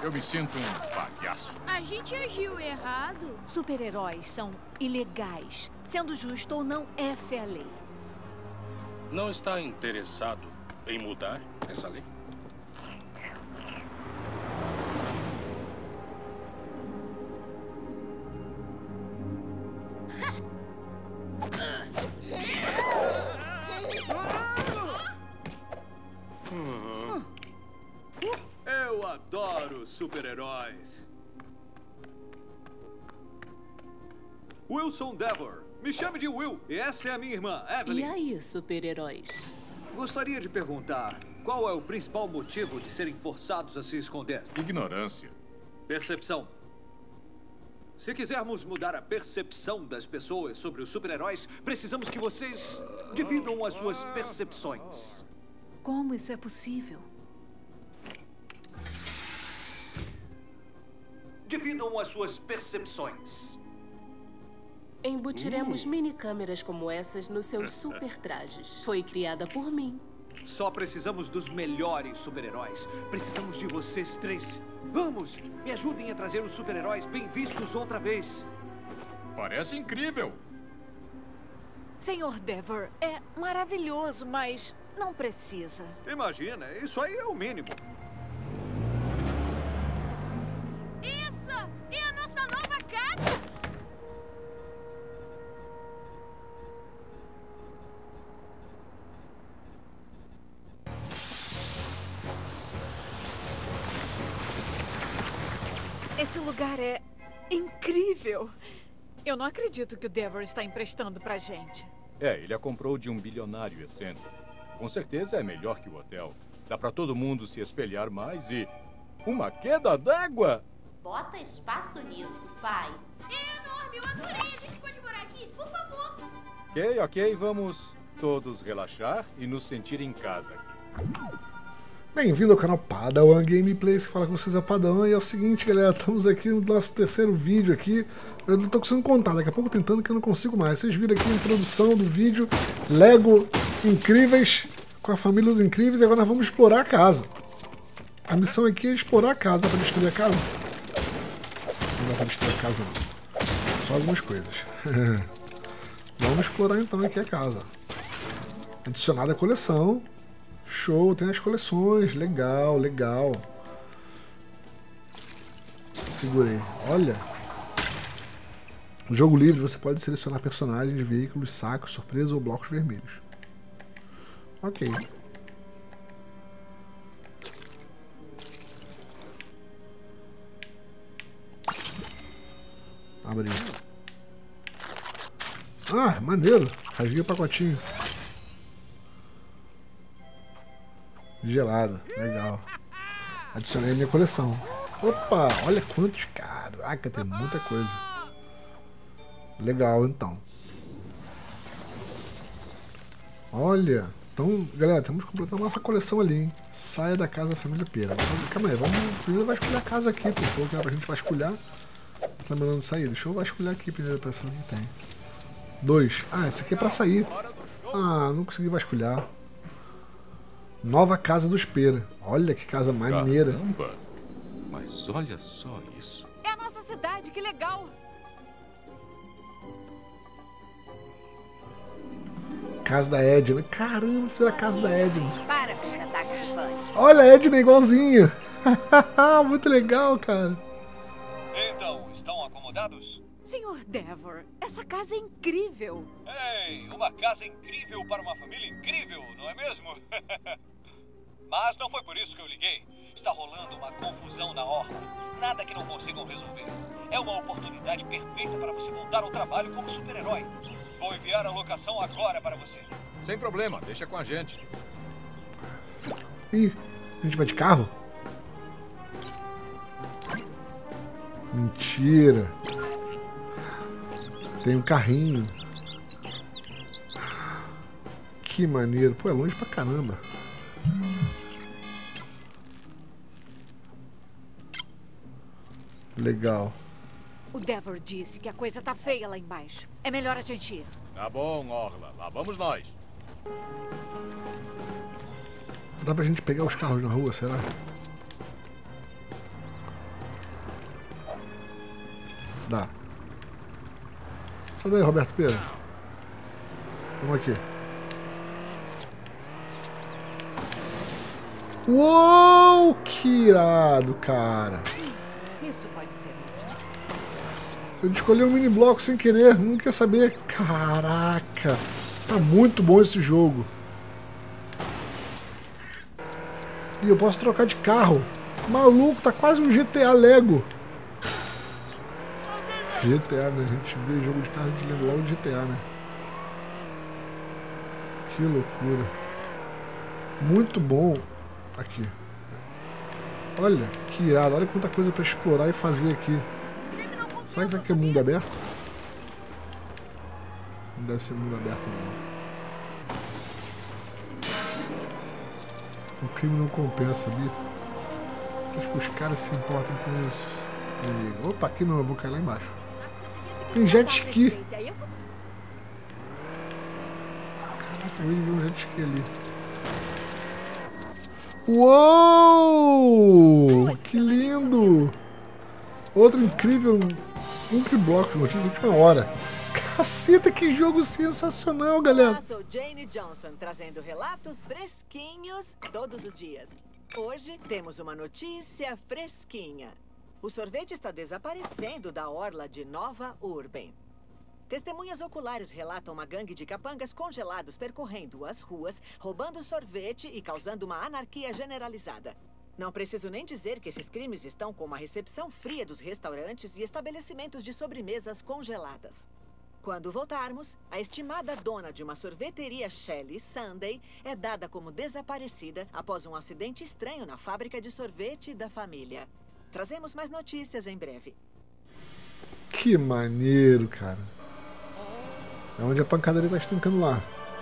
Eu me sinto um palhaço. A gente agiu errado. Super-heróis são ilegais. Sendo justo ou não, essa é a lei. Não está interessado em mudar essa lei? Eu adoro super-heróis. Wilson Devor. Me chame de Will. E essa é a minha irmã, Evelyn. E aí, super-heróis? Gostaria de perguntar, qual é o principal motivo de serem forçados a se esconder? Ignorância. Percepção. Se quisermos mudar a percepção das pessoas sobre os super-heróis, precisamos que vocês dividam as suas percepções. Como isso é possível? Dividam as suas percepções. Embutiremos mini-câmeras como essas nos seus super trajes. Foi criada por mim. Só precisamos dos melhores super-heróis. Precisamos de vocês três. Vamos! Me ajudem a trazer os super-heróis bem vistos outra vez. Parece incrível. Senhor Devor, é maravilhoso, mas não precisa. Imagina, isso aí é o mínimo. Isso! É a nossa nova casa! Esse lugar é incrível. Eu não acredito que o Devor está emprestando pra gente. Ele a comprou de um bilionário excêntrico. Com certeza é melhor que o hotel. Dá pra todo mundo se espelhar mais e... uma queda d'água! Bota espaço nisso, pai. É enorme, eu adorei. A gente pode morar aqui, por favor. Ok, vamos todos relaxar e nos sentir em casa aqui. Bem-vindo ao canal Padawan Gameplays, que fala com vocês é o Padawan, e é o seguinte, galera, estamos aqui no nosso terceiro vídeo aqui. Eu não tô conseguindo contar, daqui a pouco tentando que eu não consigo mais. Vocês viram aqui a introdução do vídeo, Lego incríveis, com a família dos incríveis, e agora nós vamos explorar a casa. A missão aqui é explorar a casa. Dá pra destruir a casa? Não dá pra destruir a casa não, só algumas coisas. Vamos explorar então aqui a casa. Adicionada à coleção. Show, tem as coleções, legal, legal. Segurei, olha. No jogo livre você pode selecionar personagens, veículos, sacos, surpresa ou blocos vermelhos. Ok. Abri. Ah, maneiro. Rasguei o pacotinho. Gelado, legal. Adicionei a minha coleção. Opa, olha quantos. Caraca, tem muita coisa. Legal, então. Olha. Então, galera, temos que completar a nossa coleção ali, hein? Saia da casa da família Pera. Calma aí, vamos primeiro vasculhar a casa aqui, por favor, que era pra gente vasculhar. Tá mandando sair. Deixa eu vasculhar aqui primeiro pra saber o que tem. 2. Ah, esse aqui é pra sair. Ah, não consegui vasculhar. Nova casa dos Pera. Olha que casa maneira. Caramba! Mas olha só isso. É a nossa cidade, que legal. Casa da Edna. Caramba, fiz a casa da Edna. Para com esse ataque de pânico. Olha a Edna igualzinho. Muito legal, cara. Então, estão acomodados? Senhor Devor, essa casa é incrível. Ei, uma casa incrível para uma família incrível, não é mesmo? Mas não foi por isso que eu liguei. Está rolando uma confusão na orla. Nada que não consigam resolver. É uma oportunidade perfeita para você voltar ao trabalho como super-herói. Vou enviar a locação agora para você. Sem problema, deixa com a gente. Ih, a gente vai de carro? Mentira. Tem um carrinho. Que maneiro. Pô, é longe pra caramba. Legal. O Devor disse que a coisa tá feia lá embaixo. É melhor a gente ir. Tá bom, Orla. Lá vamos nós. Dá pra gente pegar os carros na rua, será? Dá. Sai daí, Roberto Pera. Vamos aqui. Uou, que irado, cara. Isso pode ser útil. Eu escolhi um mini bloco sem querer, não quer saber. Caraca, tá muito bom esse jogo. E eu posso trocar de carro. Maluco, tá quase um GTA Lego. GTA, né? A gente vê jogo de carro de Lego logo de GTA, né? Que loucura. Muito bom. Aqui. Olha, que irado. Olha quanta coisa pra explorar e fazer aqui. Será que isso aqui é mundo aberto? Não deve ser mundo aberto, não. O crime não compensa, sabia? Acho que os caras se importam com isso. Inimigo. Opa, aqui não, eu vou cair lá embaixo. Tem jet ski. Caraca, eu vi um jet ski ali. Uou! Que lindo! Outro incrível bloco de notícias de última hora. Caceta, que jogo sensacional, galera! Olá, sou Jane Johnson, trazendo relatos fresquinhos todos os dias. Hoje temos uma notícia fresquinha. O sorvete está desaparecendo da orla de Nova Urban. Testemunhas oculares relatam uma gangue de capangas congelados percorrendo as ruas, roubando sorvete e causando uma anarquia generalizada. Não preciso nem dizer que esses crimes estão com uma recepção fria dos restaurantes e estabelecimentos de sobremesas congeladas. Quando voltarmos, a estimada dona de uma sorveteria Shelley Sunday é dada como desaparecida após um acidente estranho na fábrica de sorvete da família. Trazemos mais notícias em breve. Que maneiro, cara. É onde a pancadaria tá estancando lá.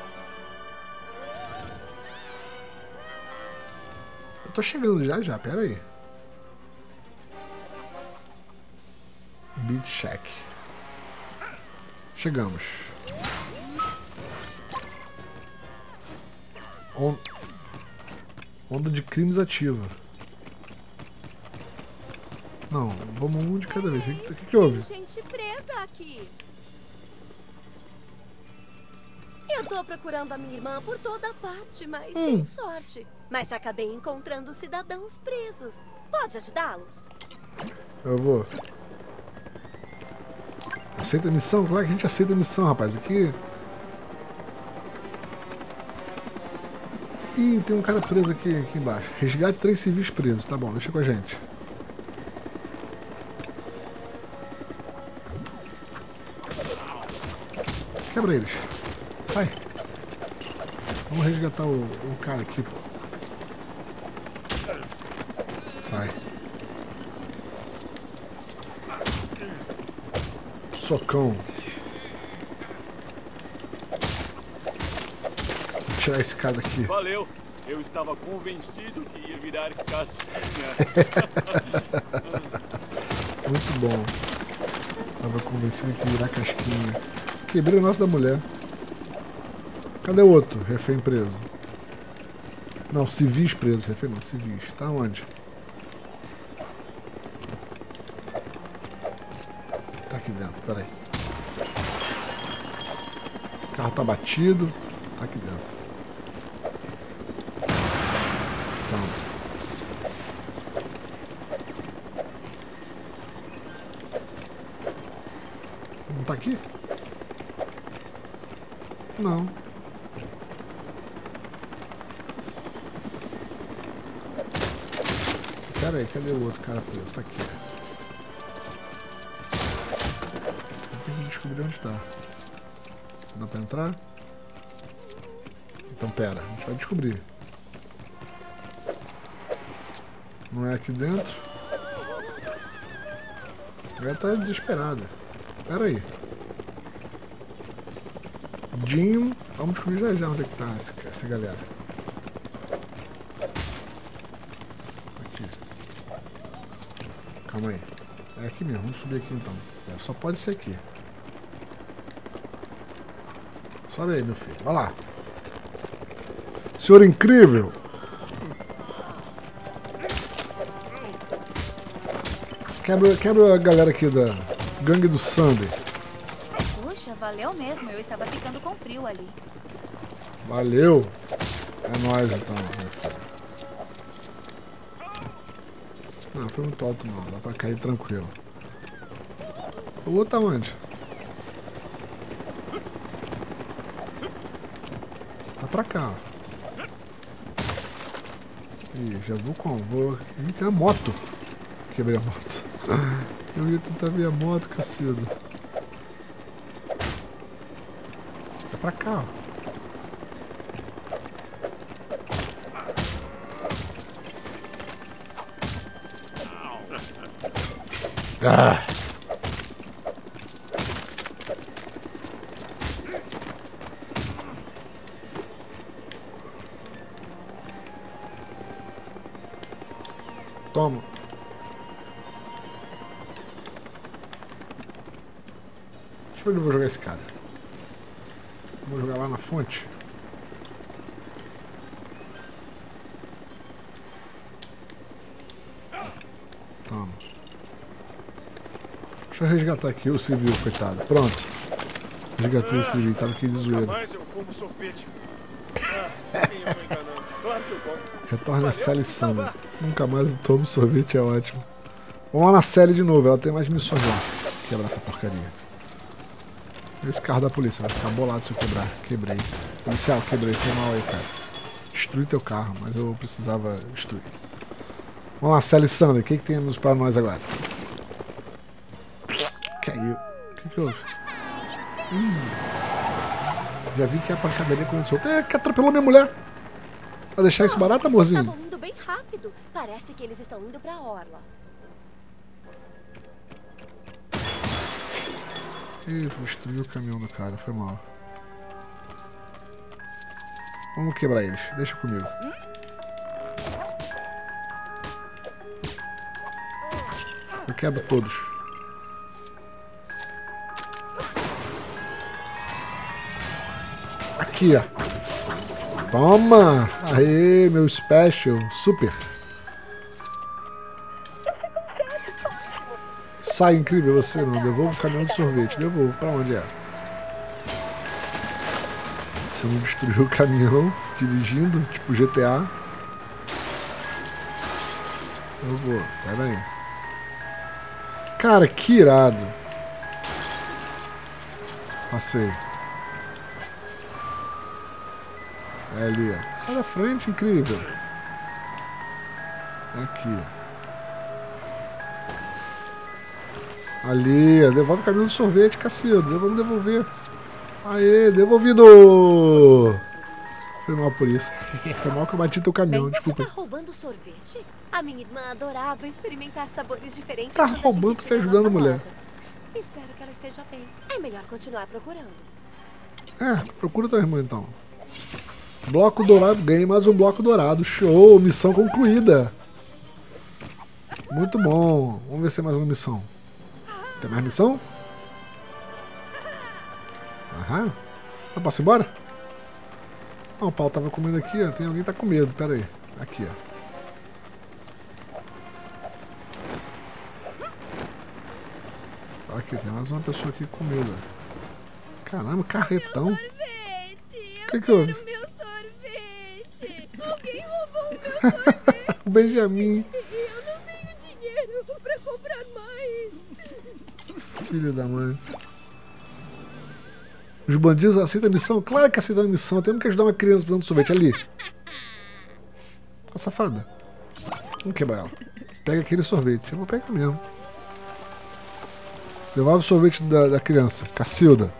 Eu tô chegando já, pera aí. Beat Shack. Chegamos. Onda de crimes ativa. Não, vamos um de cada vez. O que houve? Tem gente presa aqui. Eu tô procurando a minha irmã por toda parte, mas sem sorte. Mas acabei encontrando cidadãos presos. Pode ajudá-los? Eu vou. Aceita a missão? Claro que a gente aceita a missão, rapaz. Aqui... Ih, tem um cara preso aqui embaixo. Resgate 3 civis presos. Tá bom, deixa com a gente. Quebra eles. Sai. Vamos resgatar o cara aqui. Sai. Socão. Vou tirar esse cara daqui. Valeu. Eu estava convencido que ia virar casquinha. Muito bom. Estava convencido que ia virar casquinha. Quebrei o nosso da mulher. Cadê o outro? Refém preso. Não, civis preso. Refém não, civis. Tá onde? Tá aqui dentro, peraí. O carro tá batido. Tá aqui dentro. Então. Não tá aqui? Não. Pera aí, cadê o outro cara preso? Tá aqui. Tem que descobrir onde tá. Dá pra entrar? Então pera, a gente vai descobrir. Não é aqui dentro? Ela tá desesperada. Pera aí. Jim, vamos descobrir já onde é que tá essa galera. Aqui. Calma aí. É aqui mesmo, vamos subir aqui então. É, só pode ser aqui. Sobe aí, meu filho. Vai lá. Senhor incrível! Quebra a galera aqui da Gangue do Sunday. Puxa, valeu mesmo. Eu estava ficando com frio ali. Valeu. É nóis, então. Não, foi muito alto não. Dá pra cair tranquilo. O outro tá onde? Tá pra cá, ó. Ih, já vou com. Vou. Ih, tem a moto. Quebrei a moto. Eu ia tentar ver a moto, cacilda. É pra cá, ó. Ah. Toma. Deixa eu ver onde eu vou jogar esse cara. Vou jogar lá na fonte. Toma. Deixa eu resgatar aqui o civil, coitado. Pronto. Resgatei o civil, tava aqui de zoeira. Retorna a Sally Sanders. Nunca mais eu tomo sorvete, é ótimo. Vamos lá na Sally de novo, ela tem mais missões lá. Quebrar essa porcaria. Esse carro da polícia vai ficar bolado se eu quebrar. Quebrei. Policial, quebrei. Foi mal aí, cara. Destruí teu carro, mas eu precisava destruir. Vamos lá, Sally Sanders. O que temos para nós agora? Caiu. O que houve? Já vi que a pancadaria começou. Que atropelou minha mulher. Vai deixar isso barato, amorzinho? Estavam indo bem rápido. Parece que eles estão indo pra orla. Ih, destruiu o caminhão do cara. Foi mal. Vamos quebrar eles. Deixa comigo. Eu quebro todos. Aqui, ó. Toma! Aê, meu special. Super. Sai, incrível você, não. Devolvo o caminhão de sorvete. Devolvo. Pra onde é? Você não destruiu o caminhão dirigindo, tipo GTA. Eu vou. Pera aí. Cara, que irado. Passei. É ali, ó. Sai da frente, incrível. Aqui. Ali, ó. Devolve o caminhão de sorvete, Cacildo. Vamos devolver. Aê, devolvido! Foi mal por isso. Foi mal que eu bati teu caminhão, desculpa. Você tá roubando sorvete? A minha irmã adorava experimentar sabores diferentes. Tá roubando, tá ajudando a mulher. Loja. Espero que ela esteja bem. É melhor continuar procurando. Procura tua irmã então. Bloco dourado, ganhei mais um bloco dourado. Show, missão concluída. Muito bom. Vamos ver se tem mais uma missão. Tem mais missão? Aham. Eu posso ir embora? Não, o pau tava comendo aqui, ó. Tem alguém que tá com medo, pera aí. Aqui, ó. Aqui, tem mais uma pessoa aqui com medo. Caramba, carretão. O que houve? Alguém roubou o meu sorvete. O Benjamin. Eu não tenho dinheiro pra comprar mais. Filho da mãe. Os bandidos aceitam a missão? Claro que aceitam a missão. Temos que ajudar uma criança dando sorvete ali. Tá safada. Vamos quebrar ela. Pega aquele sorvete. Eu vou pegar mesmo. Levava o sorvete da criança. Cacilda.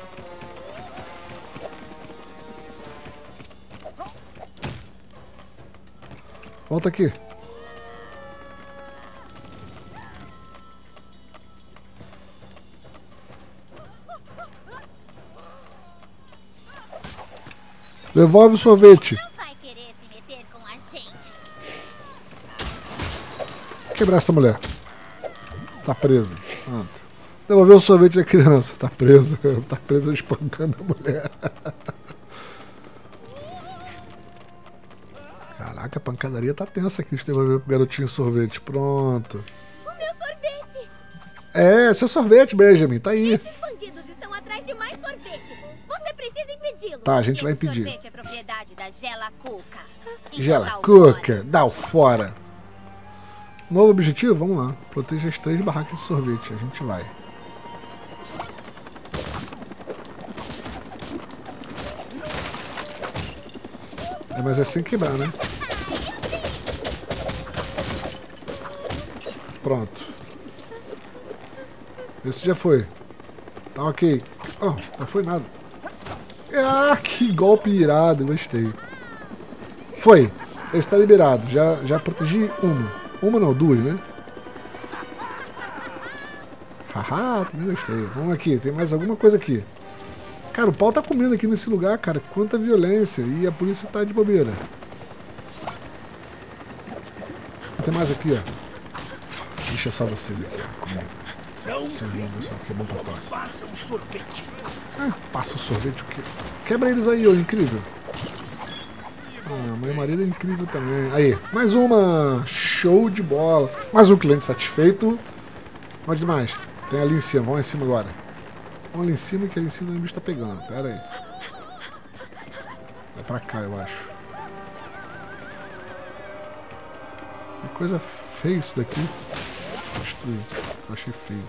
Volta aqui. Devolve o sorvete. Não vai querer se meter com a gente. Quebrar essa mulher. Tá presa. Pronto. Devolver o sorvete da criança. Tá presa. Tá presa espancando a mulher. Caraca, a pancadaria tá tensa aqui de devolver pro garotinho sorvete. Pronto. O meu sorvete. É, seu sorvete, Benjamin, tá aí. Esses bandidos estão atrás de mais sorvete. Você precisa impedi-lo. Tá, a gente vai impedir. Esse sorvete é propriedade da Gela Cuca. Gela Cuca, dá o fora. Novo objetivo? Vamos lá. Proteja as 3 barracas de sorvete. A gente vai. É, mas é sem quebrar, né? Pronto. Esse já foi. Tá ok. Oh, não foi nada. Ah, que golpe irado. Gostei. Foi. Esse tá liberado. Já protegi uma. Uma não, 2, né? Haha, também gostei. Vamos aqui. Tem mais alguma coisa aqui. Cara, o pau tá comendo aqui nesse lugar, cara. Quanta violência. E a polícia tá de bobeira. Tem mais aqui, ó. Deixa só vocês aqui, ó. Comigo. Vocês vão ver só que é bom pra tosse. Passa um sorvete. Ah, passa o sorvete o quê? Quebra eles aí, ô, incrível. Ah, meu marido é incrível também. Aí, mais uma. Show de bola. Mais um cliente satisfeito. Onde mais? Tem ali em cima. Vamos lá em cima agora. Vamos ali em cima que ali em cima o bicho tá pegando. Pera aí. Vai pra cá, eu acho. Que coisa feia isso daqui. Destruir. Eu achei feio.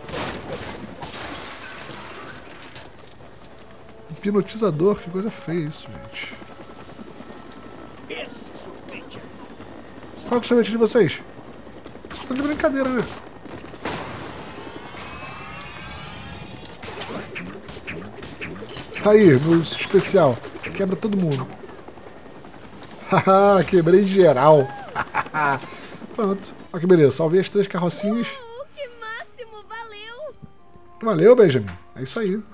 Hipnotizador. Que coisa feia isso, gente. Esse sorvete. Qual é o sorvete de vocês? Vocês estão de brincadeira, né? Aí, meu especial. Quebra todo mundo. Haha, quebrei geral. Pronto. Olha que beleza. Salvei as 3 carrocinhas. Que máximo, valeu! Valeu, Benjamin. É isso aí.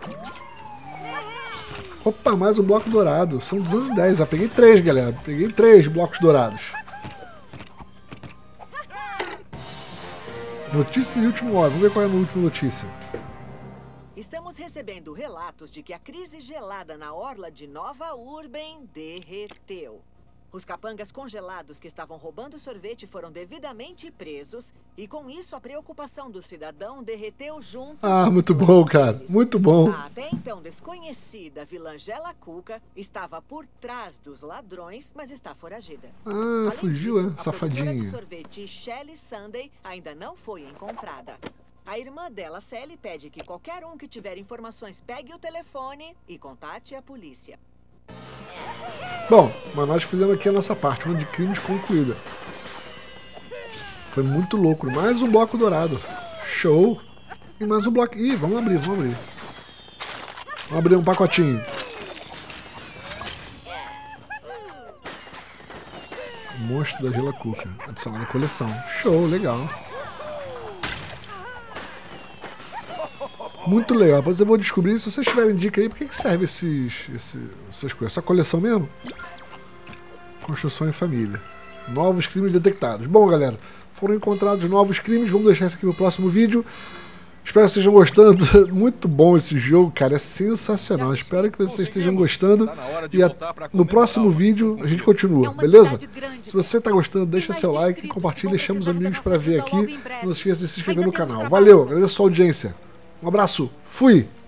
Opa, mais um bloco dourado. São 210. Já peguei 3, galera. Peguei 3 blocos dourados. Notícia de última hora. Vamos ver qual é a última notícia. Estamos recebendo relatos de que a crise gelada na orla de Nova Urban derreteu. Os capangas congelados que estavam roubando sorvete foram devidamente presos e com isso a preocupação do cidadão derreteu junto. Ah, muito bom, cara. Muito bom. A até então desconhecida vilã Gela Cuca estava por trás dos ladrões, mas está foragida. Ah, Além fugiu, disso, né? Safadinha. A produtora de sorvete Shelly Sunday ainda não foi encontrada. A irmã dela, Sally, pede que qualquer um que tiver informações pegue o telefone e contate a polícia. Bom, mas nós fizemos aqui a nossa parte, uma de crimes concluída. Foi muito louco. Mais um bloco dourado. Show. E mais um bloco. Ih, vamos abrir, vamos abrir. Vamos abrir um pacotinho. O monstro da Gela Cuca. Adicionado à coleção. Show, legal. Muito legal. Depois eu vou descobrir. Se vocês tiverem dica aí, por que serve essas coisas? Só coleção mesmo? Construção em família. Novos crimes detectados. Bom, galera, foram encontrados novos crimes. Vamos deixar isso aqui no próximo vídeo. Espero que vocês estejam gostando. Muito bom esse jogo, cara. É sensacional. Espero que vocês estejam gostando. E no próximo vídeo a gente continua, beleza? Se você está gostando, deixa seu like, compartilha, chama os amigos para ver aqui. Não se esqueça de se inscrever no canal. Valeu, agradeço a sua audiência. Um abraço, fui!